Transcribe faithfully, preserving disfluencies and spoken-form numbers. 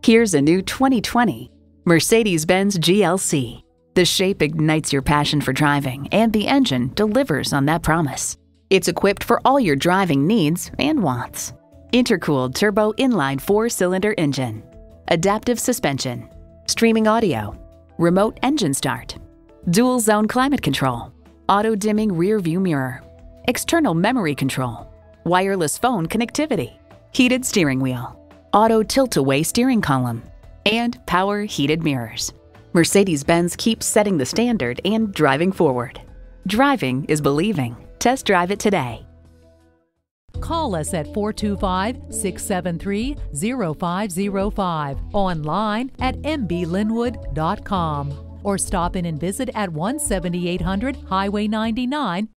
Here's a new twenty twenty Mercedes-Benz G L C. The shape ignites your passion for driving, and the engine delivers on that promise. It's equipped for all your driving needs and wants. Intercooled turbo inline four-cylinder engine, adaptive suspension, streaming audio, remote engine start, dual zone climate control, auto dimming rear view mirror, external memory control, wireless phone connectivity, heated steering wheel, auto tilt-away steering column, and power heated mirrors. Mercedes-Benz keeps setting the standard and driving forward. Driving is believing. Test drive it today. Call us at four two five, six seven three, zero five zero five, online at m b linwood dot com, or stop in and visit at one seventy-eight hundred Highway ninety-nine